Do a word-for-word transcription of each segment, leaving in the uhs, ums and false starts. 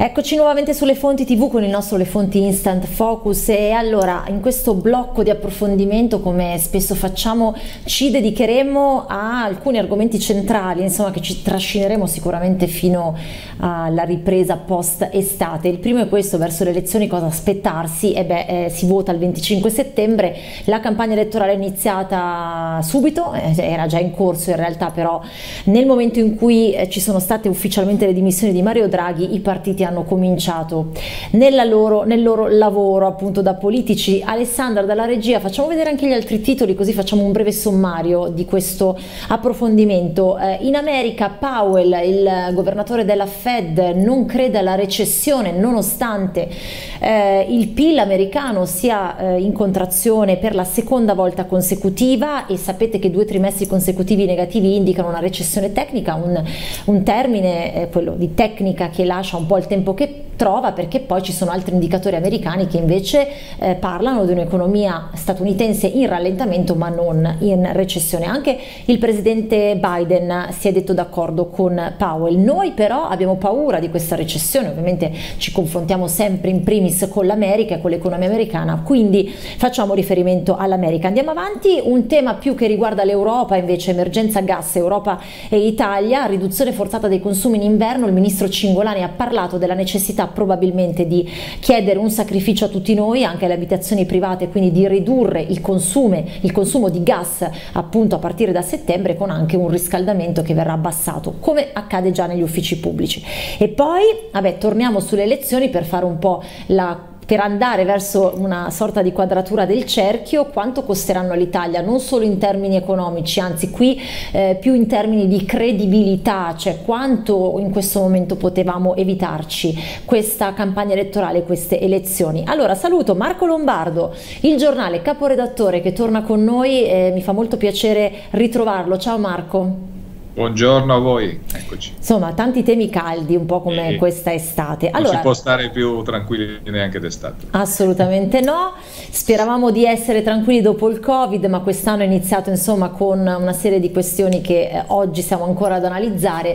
Eccoci nuovamente sulle fonti tivù con il nostro Le Fonti Instant Focus e allora in questo blocco di approfondimento, come spesso facciamo, ci dedicheremo a alcuni argomenti centrali, insomma, che ci trascineremo sicuramente fino alla ripresa post estate. Il primo è questo: verso le elezioni cosa aspettarsi? E beh, eh, si vota il venticinque settembre, la campagna elettorale è iniziata subito, eh, era già in corso in realtà, però nel momento in cui eh, ci sono state ufficialmente le dimissioni di Mario Draghi, i partiti hanno cominciato nella loro, nel loro lavoro appunto da politici. Alessandra dalla regia, facciamo vedere anche gli altri titoli così facciamo un breve sommario di questo approfondimento. Eh, in America Powell, il governatore della Fed, non crede alla recessione nonostante eh, il P I L americano sia eh, in contrazione per la seconda volta consecutiva, e sapete che due trimestri consecutivi negativi indicano una recessione tecnica, un, un termine, eh, quello di tecnica, che lascia un po' il tempo che trova, perché poi ci sono altri indicatori americani che invece eh, parlano di un'economia statunitense in rallentamento ma non in recessione. Anche il presidente Biden si è detto d'accordo con Powell. Noi però abbiamo paura di questa recessione, ovviamente ci confrontiamo sempre in primis con l'America e con l'economia americana, quindi facciamo riferimento all'America. Andiamo avanti, un tema più che riguarda l'Europa invece: emergenza gas, Europa e Italia, riduzione forzata dei consumi in inverno. Il ministro Cingolani ha parlato della necessità probabilmente di chiedere un sacrificio a tutti noi, anche alle abitazioni private, quindi di ridurre il consumo, il consumo di gas appunto a partire da settembre, con anche un riscaldamento che verrà abbassato come accade già negli uffici pubblici. E poi vabbè, torniamo sulle elezioni per fare un po' la per andare verso una sorta di quadratura del cerchio. Quanto costeranno all'Italia, non solo in termini economici, anzi qui eh, più in termini di credibilità, cioè quanto in questo momento potevamo evitarci questa campagna elettorale, queste elezioni. Allora saluto Marco Lombardo, il giornale caporedattore, che torna con noi, eh, mi fa molto piacere ritrovarlo. Ciao Marco. Buongiorno a voi, eccoci. Insomma, tanti temi caldi, un po' come e questa estate. Non allora, si può stare più tranquilli neanche d'estate. Assolutamente no. Speravamo di essere tranquilli dopo il Covid, ma quest'anno è iniziato insomma con una serie di questioni che eh, oggi siamo ancora ad analizzare.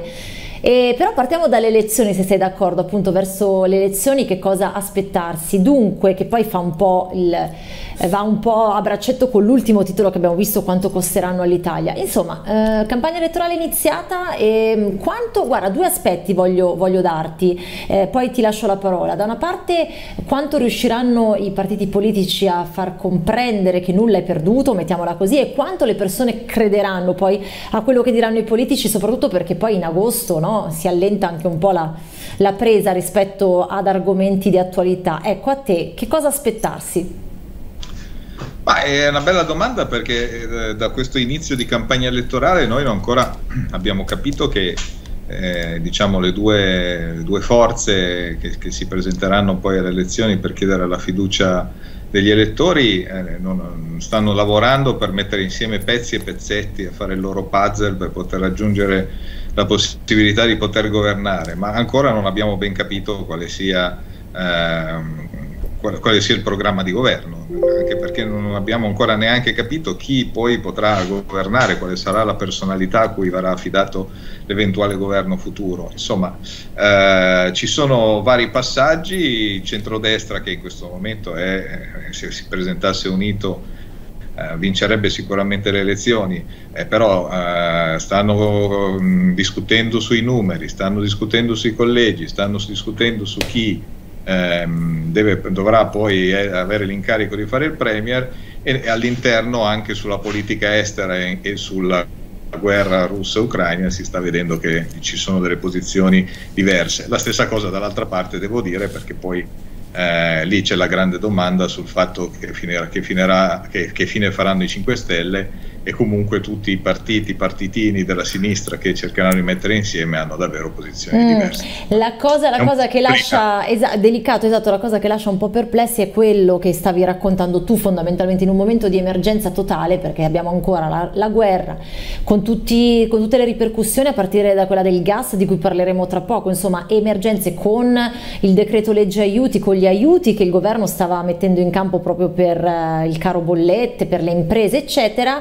E però partiamo dalle elezioni, se sei d'accordo, appunto verso le elezioni che cosa aspettarsi. Dunque, che poi fa un po' il, va un po' a braccetto con l'ultimo titolo che abbiamo visto, quanto costeranno all'Italia. Insomma, eh, campagna elettorale iniziata, e quanto, guarda, due aspetti voglio, voglio darti, eh, poi ti lascio la parola. Da una parte, quanto riusciranno i partiti politici a far comprendere che nulla è perduto, mettiamola così, e quanto le persone crederanno poi a quello che diranno i politici, soprattutto perché poi in agosto, no, si allenta anche un po' la, la presa rispetto ad argomenti di attualità. Ecco, a te che cosa aspettarsi? Ma è una bella domanda, perché eh, da questo inizio di campagna elettorale noi non ancora abbiamo capito che eh, diciamo le due, le due forze che, che si presenteranno poi alle elezioni per chiedere la fiducia degli elettori eh, non, stanno lavorando per mettere insieme pezzi e pezzetti, a fare il loro puzzle per poter raggiungere la possibilità di poter governare, ma ancora non abbiamo ben capito quale sia, ehm, quale, quale sia il programma di governo, anche perché non abbiamo ancora neanche capito chi poi potrà governare, quale sarà la personalità a cui verrà affidato l'eventuale governo futuro. Insomma, eh, ci sono vari passaggi. Il centrodestra, che in questo momento è, se si presentasse unito, Uh, vincerebbe sicuramente le elezioni, eh, però uh, stanno um, discutendo sui numeri, stanno discutendo sui collegi, stanno discutendo su chi um, deve, dovrà poi eh, avere l'incarico di fare il premier, e, e all'interno anche sulla politica estera e, e sulla guerra russa-ucraina si sta vedendo che ci sono delle posizioni diverse. La stessa cosa dall'altra parte, devo dire, perché poi Eh, lì c'è la grande domanda sul fatto che, finirà, che, finirà, che, che fine faranno i cinque Stelle, e comunque tutti i partiti, partitini della sinistra che cercheranno di mettere insieme hanno davvero posizioni mm. diverse. La cosa, la cosa che lascia esa delicato, esatto, la cosa che lascia un po' perplessi è quello che stavi raccontando tu, fondamentalmente in un momento di emergenza totale, perché abbiamo ancora la, la guerra con, tutti, con tutte le ripercussioni, a partire da quella del gas di cui parleremo tra poco, insomma emergenze con il decreto legge aiuti, con gli aiuti che il governo stava mettendo in campo proprio per uh, il caro bollette, per le imprese eccetera.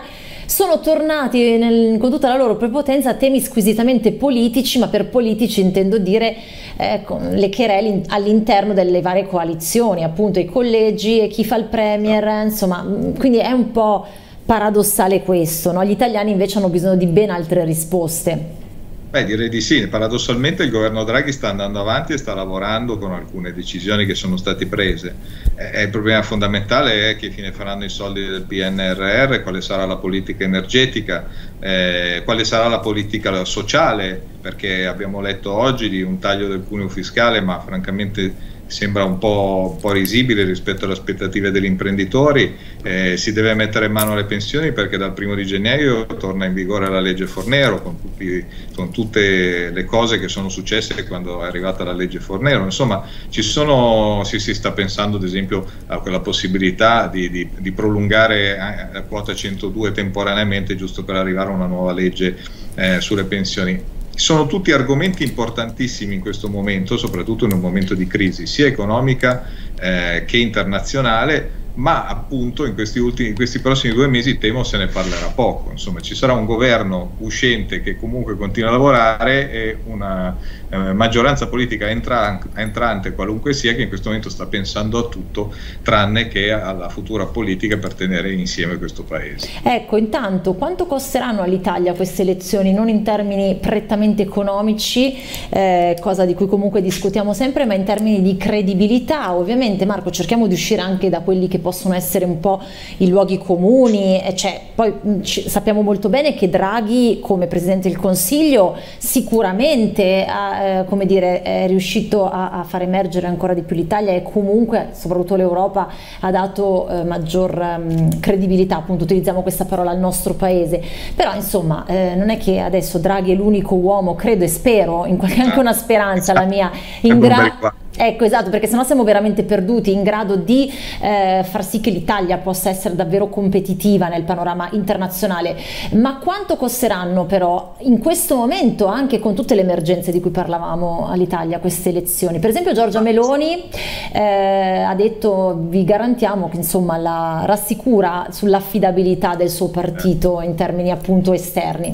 sono tornati nel, con tutta la loro prepotenza a temi squisitamente politici, ma per politici intendo dire eh, con le querele all'interno delle varie coalizioni, appunto i collegi e chi fa il premier, insomma, quindi è un po' paradossale questo, no? Gli italiani invece hanno bisogno di ben altre risposte. Beh, direi di sì. Paradossalmente il governo Draghi sta andando avanti e sta lavorando con alcune decisioni che sono state prese. Eh, il problema fondamentale è che fine faranno i soldi del P N R R, quale sarà la politica energetica, eh, quale sarà la politica sociale, perché abbiamo letto oggi di un taglio del cuneo fiscale, ma francamente sembra un po', un po' risibile rispetto alle aspettative degli imprenditori. Eh, si deve mettere in mano alle pensioni perché dal primo di gennaio torna in vigore la legge Fornero con, tutti, con tutte le cose che sono successe quando è arrivata la legge Fornero. Insomma, ci sono, si, si sta pensando ad esempio a quella possibilità di, di, di prolungare la quota centodue temporaneamente, giusto per arrivare a una nuova legge eh, sulle pensioni. Sono tutti argomenti importantissimi in questo momento, soprattutto in un momento di crisi sia economica eh, che internazionale, ma appunto in questi, ultimi, in questi prossimi due mesi temo se ne parlerà poco. Insomma, ci sarà un governo uscente che comunque continua a lavorare e una eh, maggioranza politica entra, entrante, qualunque sia, che in questo momento sta pensando a tutto tranne che alla futura politica per tenere insieme questo paese. Ecco, intanto quanto costeranno all'Italia queste elezioni, non in termini prettamente economici, eh, cosa di cui comunque discutiamo sempre, ma in termini di credibilità? Ovviamente, Marco, cerchiamo di uscire anche da quelli che possono essere un po' i luoghi comuni, cioè, poi ci, sappiamo molto bene che Draghi come Presidente del Consiglio sicuramente ha, eh, come dire, è riuscito a, a far emergere ancora di più l'Italia e comunque soprattutto l'Europa ha dato eh, maggior um, credibilità, appunto utilizziamo questa parola, al nostro paese, però insomma eh, non è che adesso Draghi è l'unico uomo, credo e spero, in qualche, anche una speranza la mia, in grado. Ecco, esatto, perché sennò siamo veramente perduti, in grado di eh, far sì che l'Italia possa essere davvero competitiva nel panorama internazionale. Ma quanto costeranno però in questo momento, anche con tutte le emergenze di cui parlavamo, all'Italia queste elezioni? Per esempio Giorgia Meloni eh, ha detto: vi garantiamo che insomma la rassicura sull'affidabilità del suo partito in termini appunto esterni.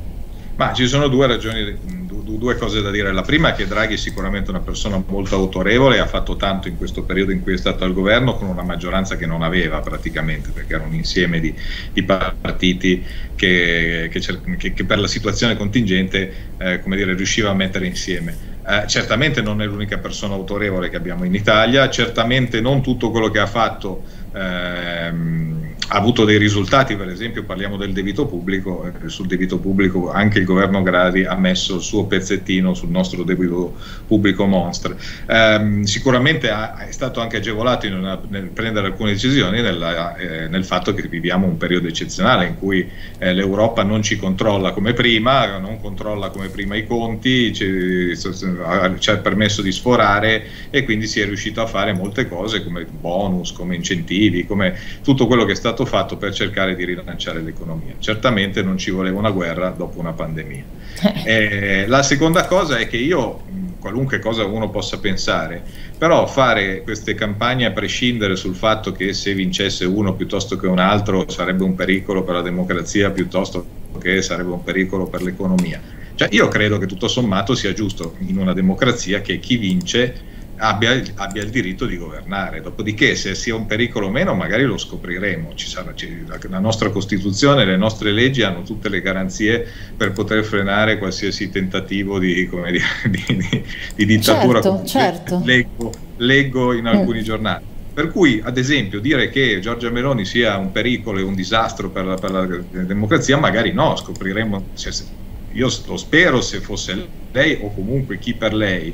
Ma ci sono due ragioni, due cose da dire. La prima è che Draghi è sicuramente una persona molto autorevole, ha fatto tanto in questo periodo in cui è stato al governo con una maggioranza che non aveva praticamente, perché era un insieme di, di partiti che, che, che per la situazione contingente eh, come dire, riusciva a mettere insieme. Eh, certamente non è l'unica persona autorevole che abbiamo in Italia, certamente non tutto quello che ha fatto ehm, ha avuto dei risultati. Per esempio parliamo del debito pubblico, eh, sul debito pubblico anche il governo Draghi ha messo il suo pezzettino sul nostro debito pubblico monster. Eh, sicuramente ha, è stato anche agevolato in una, nel prendere alcune decisioni nella, eh, nel fatto che viviamo un periodo eccezionale in cui eh, l'Europa non ci controlla come prima, non controlla come prima i conti, ci, ci ha permesso di sforare e quindi si è riuscito a fare molte cose come bonus, come incentivi, come tutto quello che è stato fatto per cercare di rilanciare l'economia. Certamente non ci voleva una guerra dopo una pandemia. Eh, la seconda cosa è che io, qualunque cosa uno possa pensare, però fare queste campagne a prescindere sul fatto che se vincesse uno piuttosto che un altro sarebbe un pericolo per la democrazia piuttosto che sarebbe un pericolo per l'economia. Cioè, io credo che tutto sommato sia giusto in una democrazia che chi vince Abbia, abbia il diritto di governare. Dopodiché, se sia un pericolo o meno, magari lo scopriremo. Ci sarà, ci, la, la nostra Costituzione, le nostre leggi hanno tutte le garanzie per poter frenare qualsiasi tentativo di, come dire, di, di, di dittatura. Certo, certo. Leggo, leggo in alcuni mm. giornali. Per cui, ad esempio, dire che Giorgia Meloni sia un pericolo e un disastro per la, per la democrazia, magari no, scopriremo. Se, se, io lo spero, se fosse lei o comunque chi per lei,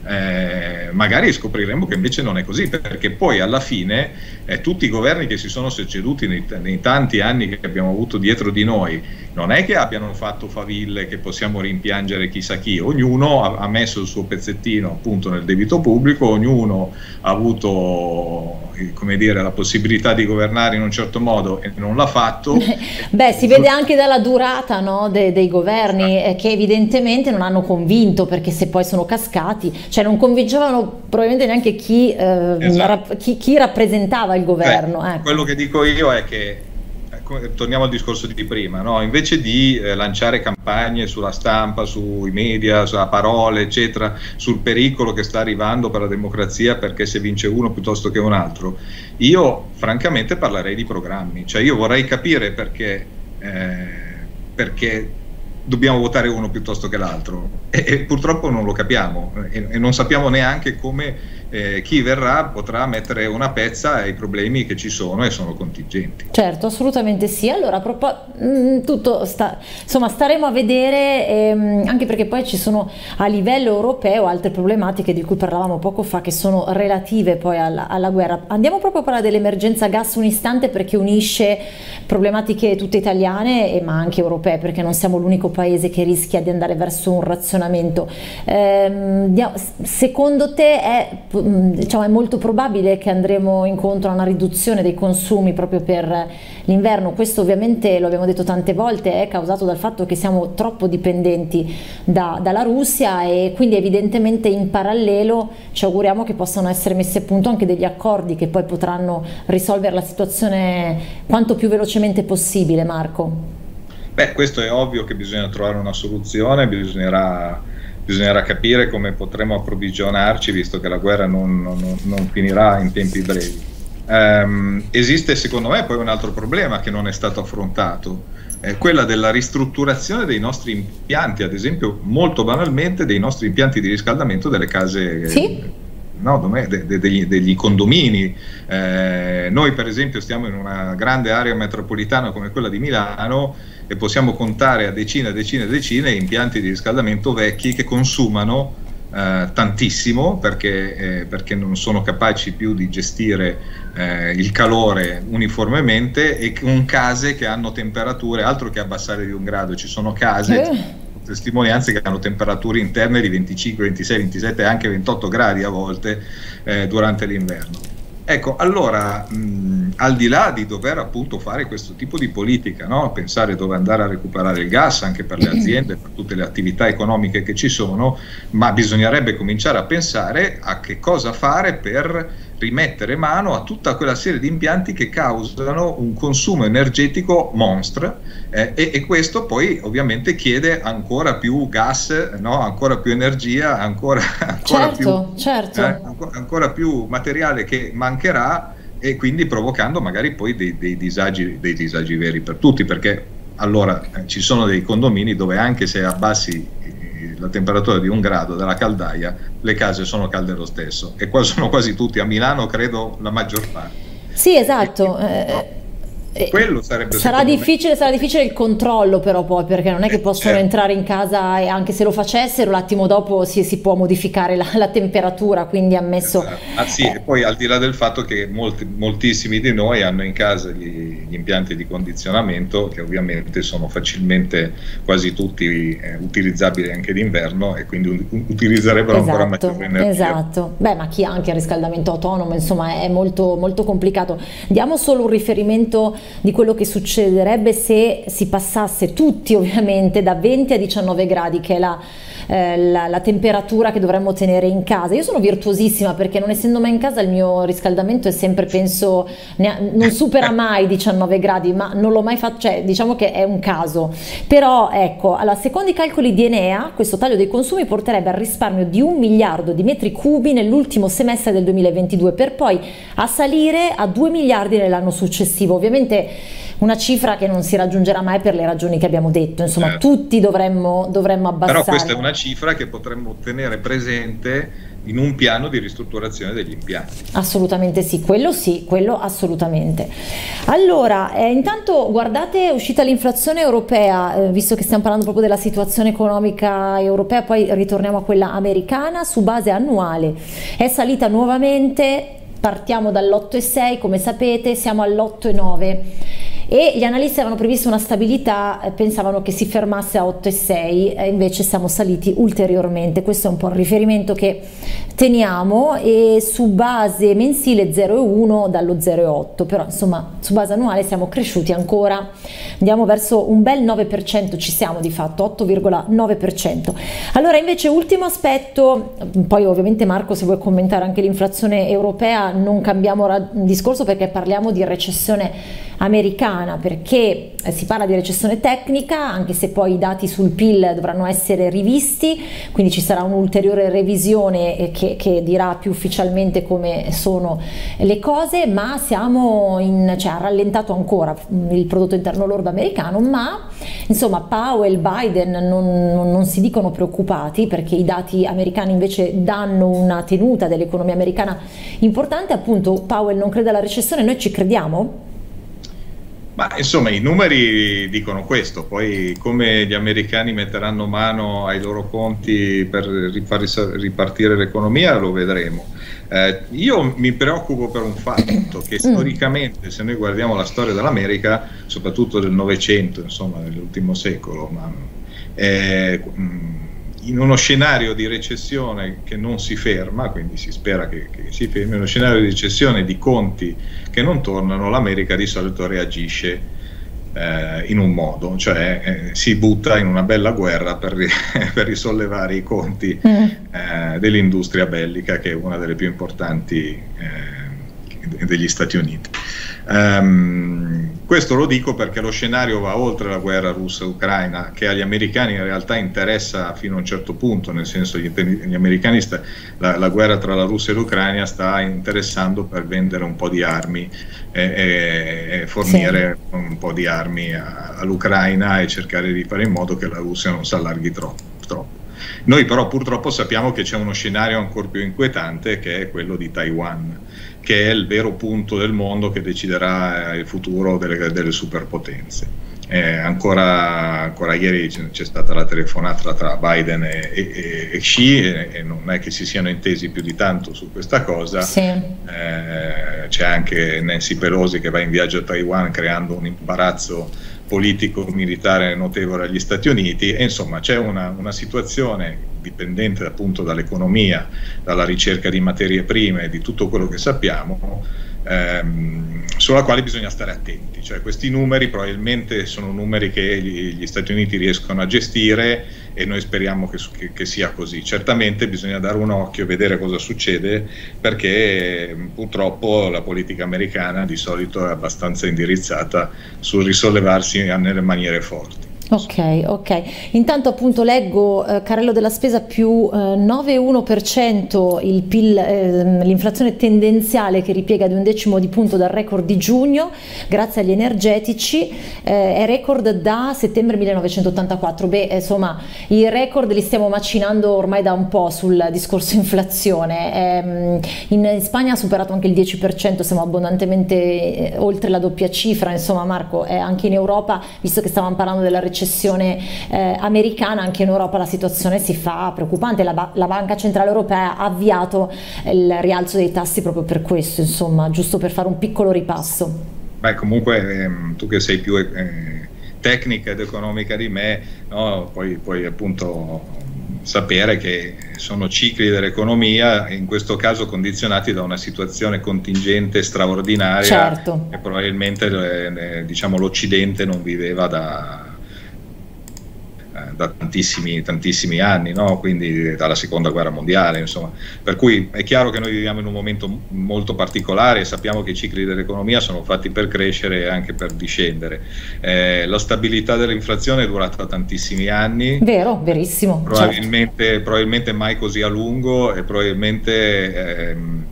eh, magari scopriremo che invece non è così, perché poi alla fine eh, tutti i governi che si sono succeduti nei, nei tanti anni che abbiamo avuto dietro di noi non è che abbiano fatto faville che possiamo rimpiangere chissà chi, ognuno ha, ha messo il suo pezzettino appunto nel debito pubblico, ognuno ha avuto come dire, la possibilità di governare in un certo modo e non l'ha fatto. Beh, si vede anche dalla durata, no, de, dei governi eh, che evidentemente non hanno convinto, perché se poi sono cascati, cioè non convincevano probabilmente neanche chi, eh, esatto. rap, chi, chi rappresentava il governo. Beh, ecco. Quello che dico io è che torniamo al discorso di prima, no? Invece di eh, lanciare campagne sulla stampa, sui media, sulla parole, eccetera, sul pericolo che sta arrivando per la democrazia perché se vince uno piuttosto che un altro, io francamente parlerei di programmi, cioè io vorrei capire perché, eh, perché dobbiamo votare uno piuttosto che l'altro e, e purtroppo non lo capiamo e, e non sappiamo neanche come eh, chi verrà potrà mettere una pezza ai problemi che ci sono e sono contingenti. Certo, assolutamente sì. Allora, mh, tutto sta, insomma, staremo a vedere, ehm, anche perché poi ci sono a livello europeo altre problematiche di cui parlavamo poco fa che sono relative poi alla, alla guerra. Andiamo proprio a parlare dell'emergenza gas un istante, perché unisce problematiche tutte italiane e ma anche europee, perché non siamo l'unico paese che rischia di andare verso un razionamento. Ehm, secondo te è, diciamo, è molto probabile che andremo incontro a una riduzione dei consumi proprio per l'inverno? Questo ovviamente, lo abbiamo detto tante volte, è causato dal fatto che siamo troppo dipendenti da, dalla Russia, e quindi evidentemente in parallelo ci auguriamo che possano essere messi a punto anche degli accordi che poi potranno risolvere la situazione quanto più velocemente possibile. Marco? Beh, questo è ovvio che bisogna trovare una soluzione, bisognerà, bisognerà capire come potremo approvvigionarci, visto che la guerra non, non, non finirà in tempi brevi. Um, esiste secondo me poi un altro problema che non è stato affrontato, è quella della ristrutturazione dei nostri impianti, ad esempio molto banalmente dei nostri impianti di riscaldamento delle case. Sì? No, de, de, degli, degli condomini. Eh, noi per esempio stiamo in una grande area metropolitana come quella di Milano e possiamo contare a decine e decine e decine impianti di riscaldamento vecchi che consumano eh, tantissimo perché, eh, perché non sono capaci più di gestire eh, il calore uniformemente, e con case che hanno temperature altro che abbassare di un grado. Ci sono case, eh. testimonianze, che hanno temperature interne di venticinque, ventisei, ventisette, anche ventotto gradi a volte eh, durante l'inverno. Ecco, allora, mh, al di là di dover appunto fare questo tipo di politica, no? Pensare dove andare a recuperare il gas anche per le aziende, per tutte le attività economiche che ci sono, ma bisognerebbe cominciare a pensare a che cosa fare per rimettere mano a tutta quella serie di impianti che causano un consumo energetico monstre, eh, e, e questo poi ovviamente chiede ancora più gas, no? Ancora più energia, ancora, ancora, certo, più, certo. Eh, ancora, ancora più materiale che mancherà, e quindi provocando magari poi dei, dei, disagi, dei disagi veri per tutti, perché allora eh, ci sono dei condomini dove anche se abbassi la temperatura di un grado della caldaia, le case sono calde lo stesso, e qua sono quasi tutti, a Milano credo la maggior parte. Sì, esatto. E, no, eh, quello sarebbe sarà difficile, me. sarà difficile il controllo però poi, perché non è che possono certo. entrare in casa, e anche se lo facessero l'attimo dopo si, si può modificare la, la temperatura, quindi ammesso esatto. ah, sì, eh. E poi al di là del fatto che molti, moltissimi di noi hanno in casa gli, gli impianti di condizionamento, che ovviamente sono facilmente quasi tutti eh, utilizzabili anche d'inverno, e quindi un, utilizzerebbero esatto, ancora maggiore energia. Esatto, beh, ma chi ha anche il riscaldamento autonomo, insomma, è molto, molto complicato. Diamo solo un riferimento di quello che succederebbe se si passasse tutti ovviamente da venti a diciannove gradi, che è la, eh, la, la temperatura che dovremmo tenere in casa. Io sono virtuosissima perché, non essendo mai in casa, il mio riscaldamento è sempre, penso, ne, non supera mai diciannove gradi, ma non l'ho mai fatto, cioè diciamo che è un caso. Però ecco, allora, secondo i calcoli di Enea, questo taglio dei consumi porterebbe al risparmio di un miliardo di metri cubi nell'ultimo semestre del duemilaventidue, per poi a salire a due miliardi nell'anno successivo. Ovviamente una cifra che non si raggiungerà mai per le ragioni che abbiamo detto, insomma, certo. tutti dovremmo, dovremmo abbassare. Però questa è una cifra che potremmo tenere presente in un piano di ristrutturazione degli impianti. Assolutamente sì, quello sì, quello assolutamente. Allora, eh, intanto guardate, è uscita l'inflazione europea, eh, visto che stiamo parlando proprio della situazione economica europea, poi ritorniamo a quella americana. Su base annuale è salita nuovamente, partiamo dall'otto virgola sei, come sapete siamo all'otto virgola nove, e gli analisti avevano previsto una stabilità, pensavano che si fermasse a otto virgola sei, e invece siamo saliti ulteriormente. Questo è un po' il riferimento che teniamo, e su base mensile zero virgola uno dallo zero virgola otto, però insomma su base annuale siamo cresciuti ancora, andiamo verso un bel nove per cento, ci siamo di fatto, otto virgola nove per cento. Allora invece ultimo aspetto, poi ovviamente Marco se vuoi commentare anche l'inflazione europea, non cambiamo discorso perché parliamo di recessione americana, perché si parla di recessione tecnica, anche se poi i dati sul P I L dovranno essere rivisti, quindi ci sarà un'ulteriore revisione che, che dirà più ufficialmente come sono le cose, ma siamo in, cioè ha rallentato ancora il prodotto interno lordo americano, ma insomma Powell, Biden non, non, non si dicono preoccupati, perché i dati americani invece danno una tenuta dell'economia americana importante. Appunto, Powell non crede alla recessione, noi ci crediamo? Ma insomma i numeri dicono questo, poi come gli americani metteranno mano ai loro conti per rifar ripartire l'economia lo vedremo. Eh, io mi preoccupo per un fatto, che storicamente, se noi guardiamo la storia dell'America, soprattutto del Novecento, insomma dell'ultimo secolo, ma, eh, in uno scenario di recessione che non si ferma, quindi si spera che, che si fermi, in uno scenario di recessione di conti che non tornano, l'America di solito reagisce eh, in un modo, cioè eh, si butta in una bella guerra per, per risollevare i conti eh, dell'industria bellica, che è una delle più importanti eh, degli Stati Uniti. Um, questo lo dico perché lo scenario va oltre la guerra russa-ucraina, che agli americani in realtà interessa fino a un certo punto, nel senso gli, gli americani sta, la, la guerra tra la Russia e l'Ucraina sta interessando per vendere un po' di armi e, e, e fornire sì. un po' di armi all'Ucraina e cercare di fare in modo che la Russia non si allarghi troppo, troppo. Noi però purtroppo sappiamo che c'è uno scenario ancora più inquietante, che è quello di Taiwan, che è il vero punto del mondo che deciderà il futuro delle, delle superpotenze. Eh, ancora, ancora ieri c'è stata la telefonata tra Biden e, e, e Xi, e, e non è che si siano intesi più di tanto su questa cosa. Sì. Eh, c'è anche Nancy Pelosi che va in viaggio a Taiwan, creando un imbarazzo politico-militare notevole agli Stati Uniti, e insomma c'è una, una situazione dipendente appunto dall'economia, dalla ricerca di materie prime, di tutto quello che sappiamo, ehm, sulla quale bisogna stare attenti. Cioè questi numeri probabilmente sono numeri che gli, gli Stati Uniti riescono a gestire, e noi speriamo che, che, che sia così. Certamente bisogna dare un occhio e vedere cosa succede, perché purtroppo la politica americana di solito è abbastanza indirizzata sul risollevarsi nelle maniere forti. Ok, ok. Intanto appunto leggo eh, carrello della spesa più eh, nove virgola uno per cento il P I L, eh, l'inflazione tendenziale che ripiega di un decimo di punto dal record di giugno grazie agli energetici, eh, è record da settembre millenovecentottantaquattro. Beh, insomma, i record li stiamo macinando ormai da un po' sul discorso inflazione. Eh, in, in Spagna ha superato anche il dieci per cento, siamo abbondantemente eh, oltre la doppia cifra. Insomma, Marco, eh, anche in Europa, visto che stavamo parlando della recessione eh, americana, anche in Europa la situazione si fa preoccupante. La, ba la Banca Centrale Europea ha avviato il rialzo dei tassi proprio per questo, insomma, giusto per fare un piccolo ripasso. Beh, comunque ehm, tu che sei più eh, tecnica ed economica di me, no, poi, poi appunto sapere che sono cicli dell'economia, in questo caso condizionati da una situazione contingente straordinaria, certo, che probabilmente eh, diciamo l'Occidente non viveva da da tantissimi, tantissimi anni, no? Quindi dalla seconda guerra mondiale, insomma. Per cui è chiaro che noi viviamo in un momento molto particolare e sappiamo che i cicli dell'economia sono fatti per crescere e anche per discendere. Eh, la stabilità dell'inflazione è durata tantissimi anni. Vero, verissimo. Probabilmente, certo. probabilmente mai così a lungo, e probabilmente ehm,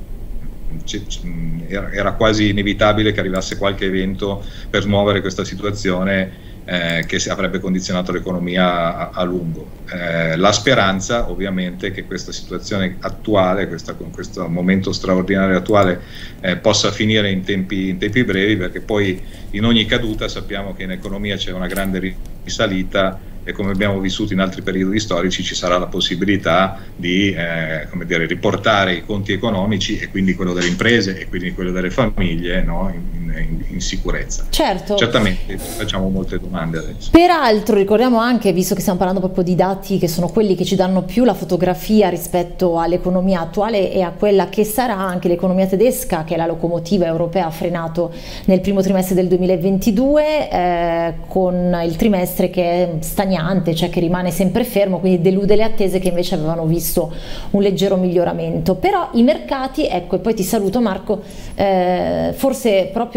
era quasi inevitabile che arrivasse qualche evento per smuovere questa situazione, Eh, che avrebbe condizionato l'economia a, a lungo. Eh, la speranza ovviamente che questa situazione attuale, questa, con questo momento straordinario attuale, eh, possa finire in tempi, in tempi brevi, perché poi in ogni caduta sappiamo che in economia c'è una grande risalita, e come abbiamo vissuto in altri periodi storici ci sarà la possibilità di eh, come dire, riportare i conti economici, e quindi quello delle imprese e quindi quello delle famiglie, no, in, in, in sicurezza. Certo. Certamente facciamo molte domande adesso. Peraltro ricordiamo anche, visto che stiamo parlando proprio di dati che sono quelli che ci danno più la fotografia rispetto all'economia attuale e a quella che sarà, anche l'economia tedesca, che è la locomotiva europea, ha frenato nel primo trimestre del duemilaventidue, eh, con il trimestre che è stagnante, cioè che rimane sempre fermo, quindi delude le attese che invece avevano visto un leggero miglioramento. Però i mercati, ecco, e poi ti saluto Marco, eh, forse proprio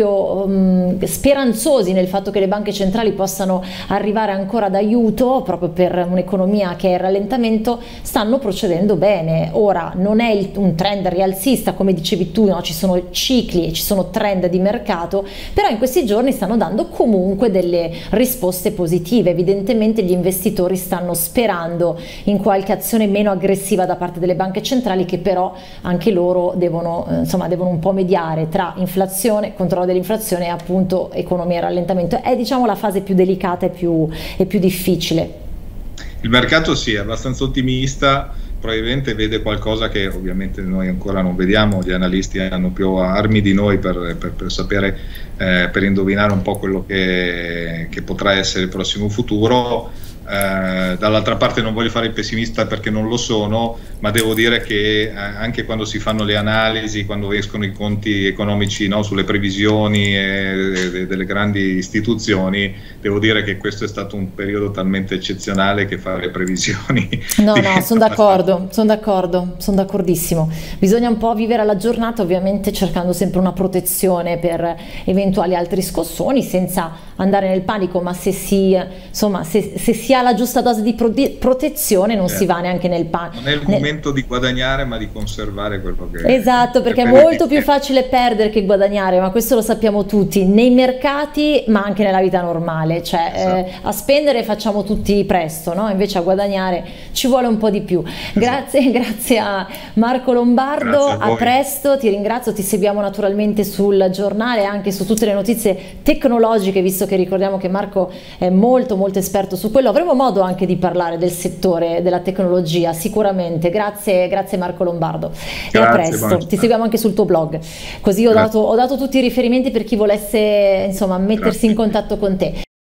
proprio um, speranzosi nel fatto che le banche centrali possano arrivare ancora d'aiuto proprio per un'economia che è in rallentamento, stanno procedendo bene. Ora non è il, un trend rialzista come dicevi tu, no? Ci sono cicli, ci sono trend di mercato, però in questi giorni stanno dando comunque delle risposte positive. Evidentemente gli investitori stanno sperando in qualche azione meno aggressiva da parte delle banche centrali, che però anche loro devono, eh, insomma, devono un po' mediare tra inflazione, controllo dell'inflazione e appunto economia e rallentamento. È, diciamo, la fase più delicata e più, e più difficile. Il mercato sì, è abbastanza ottimista, probabilmente vede qualcosa che ovviamente noi ancora non vediamo, gli analisti hanno più armi di noi per, per, per sapere, eh, per indovinare un po' quello che, che potrà essere il prossimo futuro. Eh, dall'altra parte non voglio fare il pessimista perché non lo sono, ma devo dire che eh, anche quando si fanno le analisi, quando escono i conti economici, no, sulle previsioni eh, delle grandi istituzioni, devo dire che questo è stato un periodo talmente eccezionale che fare previsioni no no sono d'accordo sono d'accordo sono d'accordissimo. Bisogna un po' vivere alla giornata, ovviamente cercando sempre una protezione per eventuali altri scossoni, senza andare nel panico, ma se si, insomma, se, se si ha la giusta dose di pro protezione non eh, si va neanche nel panico. Non è il nel... momento di guadagnare, ma di conservare quello che esatto, perché è molto più facile perdere che guadagnare, ma questo lo sappiamo tutti, nei mercati ma anche nella vita normale, cioè esatto. eh, a spendere facciamo tutti presto, no? Invece a guadagnare ci vuole un po' di più. Grazie, esatto. Grazie a Marco Lombardo, a, a presto, ti ringrazio, ti seguiamo naturalmente sul giornale e anche su tutte le notizie tecnologiche, visto che ricordiamo che Marco è molto molto esperto su quello. Avremo modo anche di parlare del settore della tecnologia sicuramente. Grazie, grazie Marco Lombardo. Grazie, e a presto, buona. Ti seguiamo anche sul tuo blog, così ho dato, ho dato tutti i riferimenti per chi volesse, insomma, mettersi grazie. in contatto con te.